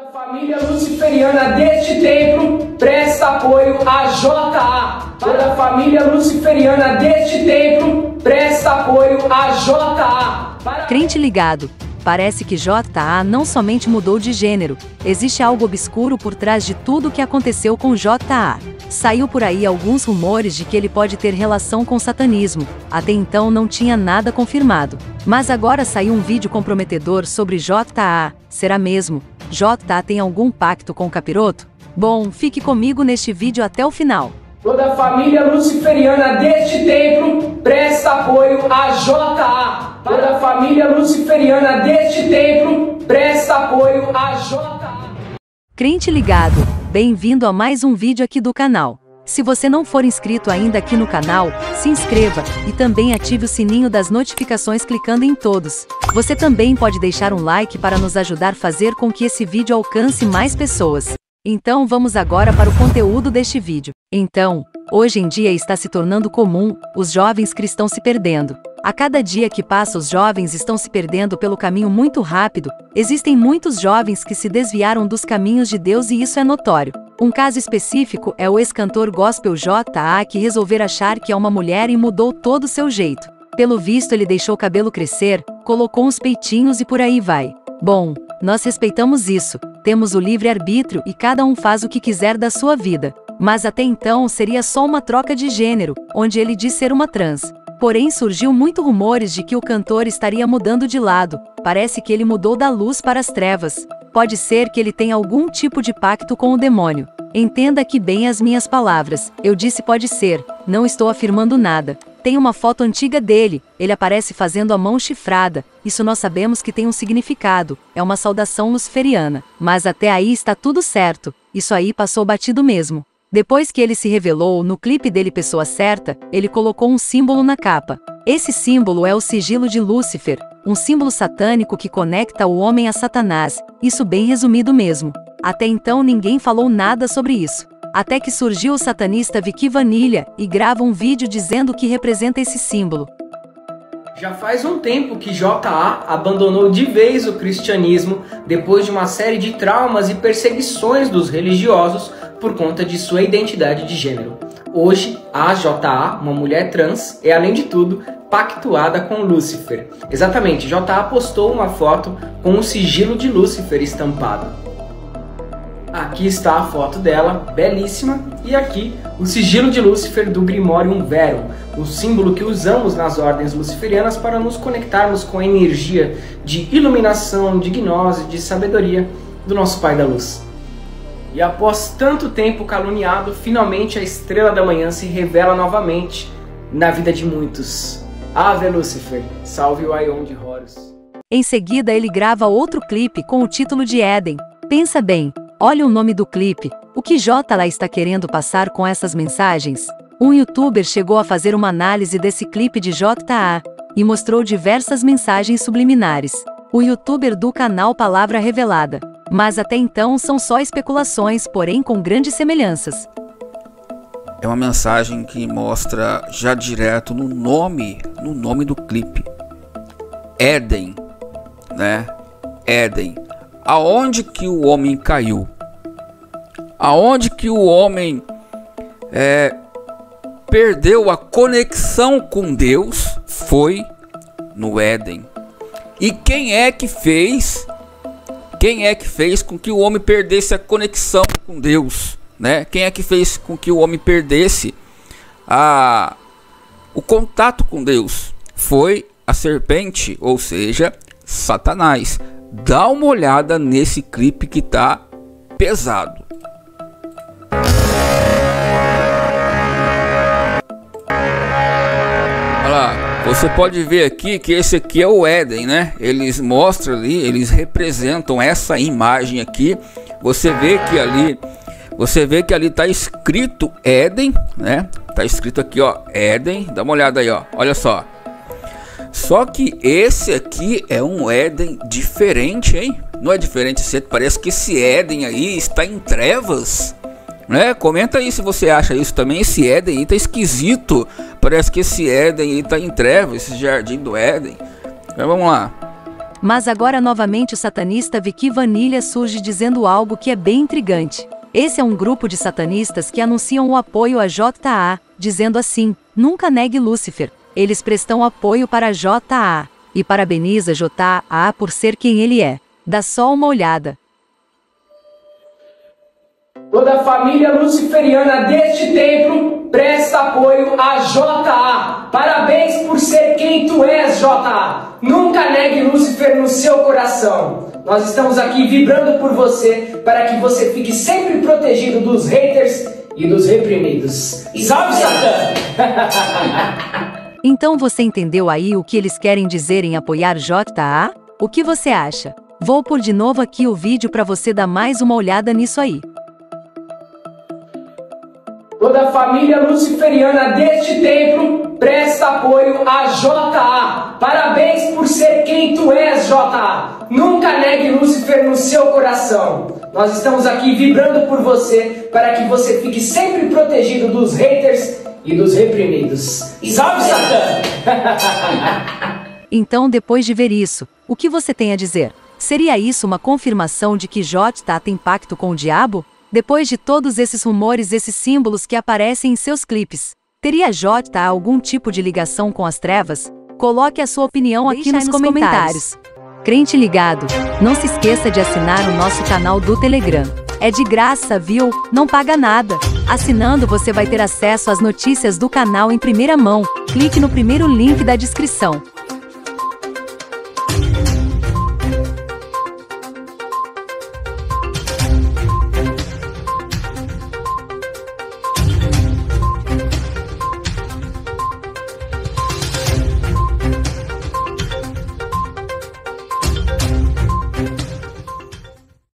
Família luciferiana deste templo presta apoio a JA. Toda a família luciferiana deste templo presta apoio a JA. Crente ligado. Parece que JA não somente mudou de gênero, existe algo obscuro por trás de tudo o que aconteceu com JA. Saiu por aí alguns rumores de que ele pode ter relação com satanismo, até então não tinha nada confirmado. Mas agora saiu um vídeo comprometedor sobre JA, será mesmo? JA tem algum pacto com o capiroto? Bom, fique comigo neste vídeo até o final. Toda a família luciferiana deste templo presta apoio a JA. Toda a família luciferiana deste templo presta apoio a JA. Crente ligado, bem-vindo a mais um vídeo aqui do canal. Se você não for inscrito ainda aqui no canal, se inscreva e também ative o sininho das notificações clicando em todos. Você também pode deixar um like para nos ajudar a fazer com que esse vídeo alcance mais pessoas. Então vamos agora para o conteúdo deste vídeo. Então, hoje em dia está se tornando comum os jovens cristãos se perdendo. A cada dia que passa os jovens estão se perdendo pelo caminho muito rápido. Existem muitos jovens que se desviaram dos caminhos de Deus e isso é notório. Um caso específico é o ex-cantor gospel JA que resolveu achar que é uma mulher e mudou todo o seu jeito. Pelo visto ele deixou o cabelo crescer, colocou uns peitinhos e por aí vai. Bom, nós respeitamos isso, temos o livre-arbítrio e cada um faz o que quiser da sua vida. Mas até então seria só uma troca de gênero, onde ele diz ser uma trans. Porém surgiu muito rumores de que o cantor estaria mudando de lado, parece que ele mudou da luz para as trevas. Pode ser que ele tenha algum tipo de pacto com o demônio. Entenda aqui bem as minhas palavras, eu disse pode ser, não estou afirmando nada. Tem uma foto antiga dele, ele aparece fazendo a mão chifrada, isso nós sabemos que tem um significado, é uma saudação luciferiana. Mas até aí está tudo certo, isso aí passou batido mesmo. Depois que ele se revelou no clipe dele Pessoa Certa, ele colocou um símbolo na capa. Esse símbolo é o sigilo de Lúcifer, um símbolo satânico que conecta o homem a Satanás, isso bem resumido mesmo. Até então ninguém falou nada sobre isso. Até que surgiu o satanista Vicky Vanilha e grava um vídeo dizendo que representa esse símbolo. Já faz um tempo que JA abandonou de vez o cristianismo depois de uma série de traumas e perseguições dos religiosos por conta de sua identidade de gênero. Hoje, a JA, uma mulher trans, é além de tudo pactuada com Lúcifer. Exatamente, JA postou uma foto com um sigilo de Lúcifer estampado. Aqui está a foto dela, belíssima, e aqui o sigilo de Lúcifer do Grimorium Verum, o símbolo que usamos nas ordens luciferianas para nos conectarmos com a energia de iluminação, de gnose, de sabedoria do nosso Pai da Luz. E após tanto tempo caluniado, finalmente a estrela da manhã se revela novamente na vida de muitos. Ave Lúcifer, salve o Aion de Horus. Em seguida ele grava outro clipe com o título de Éden. Pensa bem, olha o nome do clipe, o que JA está querendo passar com essas mensagens? Um youtuber chegou a fazer uma análise desse clipe de JA e mostrou diversas mensagens subliminares. O youtuber do canal Palavra Revelada. Mas até então são só especulações, porém com grandes semelhanças. É uma mensagem que mostra já direto no nome do clipe. Éden, né? Éden. Aonde que o homem caiu? Aonde que o homem perdeu a conexão com Deus? Foi no Éden. E quem é que fez com que o homem perdesse a conexão com Deus, né? Quem é que fez com que o homem perdesse o contato com Deus? Foi a serpente, ou seja, Satanás. Dá uma olhada nesse clipe que tá pesado. Olha lá, você pode ver aqui que esse aqui é o Éden, né? Eles mostram ali, eles representam essa imagem aqui. Você vê que ali tá escrito Éden, né? Tá escrito aqui, ó, Éden. Dá uma olhada aí, ó. Olha só. Só que esse aqui é um Éden diferente, hein? Não é diferente, parece que esse Éden aí está em trevas, né? Comenta aí se você acha isso também. Esse Éden aí tá esquisito. Parece que esse Éden aí tá em trevas, esse jardim do Éden. Então vamos lá. Mas agora novamente o satanista Vicky Vanilha surge dizendo algo que é bem intrigante. Esse é um grupo de satanistas que anunciam o apoio a JA, dizendo assim: nunca negue Lúcifer. Eles prestam apoio para JA e parabeniza JA por ser quem ele é. Dá só uma olhada. Toda a família luciferiana deste templo presta apoio a JA. Parabéns por ser quem tu és, JA. Nunca negue Lúcifer no seu coração. Nós estamos aqui vibrando por você para que você fique sempre protegido dos haters e dos reprimidos. Salve, Satã! Então você entendeu aí o que eles querem dizer em apoiar JA? O que você acha? Vou pôr de novo aqui o vídeo para você dar mais uma olhada nisso aí. Toda a família luciferiana deste templo presta apoio a JA. Parabéns por ser quem tu és, JA. Nunca negue Lúcifer no seu coração. Nós estamos aqui vibrando por você para que você fique sempre protegido dos haters e dos reprimidos. Salve, Satã! Então, depois de ver isso, o que você tem a dizer? Seria isso uma confirmação de que JA tem pacto com o diabo? Depois de todos esses rumores, esses símbolos que aparecem em seus clipes, teria JA algum tipo de ligação com as trevas? Coloque a sua opinião aqui nos comentários. Crente ligado, não se esqueça de assinar o nosso canal do Telegram. É de graça, viu? Não paga nada. Assinando você vai ter acesso às notícias do canal em primeira mão. Clique no primeiro link da descrição.